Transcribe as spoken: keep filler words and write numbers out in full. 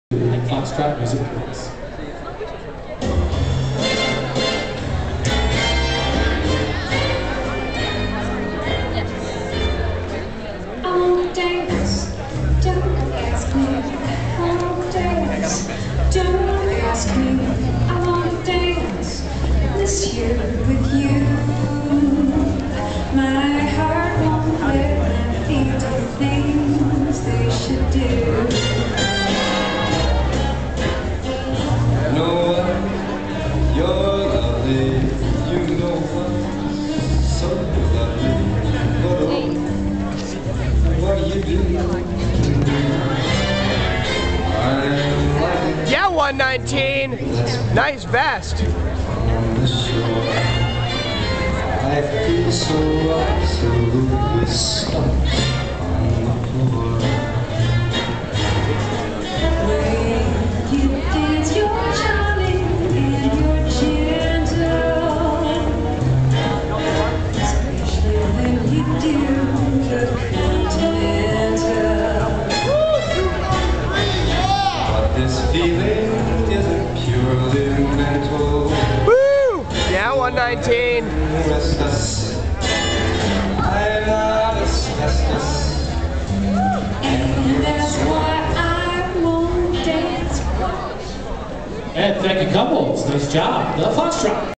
Foxtrot music please. I wanna dance, don't ask me. I wanna dance, don't ask me. I wanna dance this year with you. My heart won't let my feet do things they should do. No one, you're lovely, you know what, so lovely, but oh, what do you do? I'm like Yeah, one nineteen. Nice vest. on the shore. I feel so absolutely stuck on the floor. When you dance, you're charming and you're gentle, especially when you do the continental. But this feeling isn't purely mental. Woo! Yeah, one nineteen. Restless. I'm not asbestos. And that's why I won't dance. And thank you, couples. Nice job. The Foxtrot.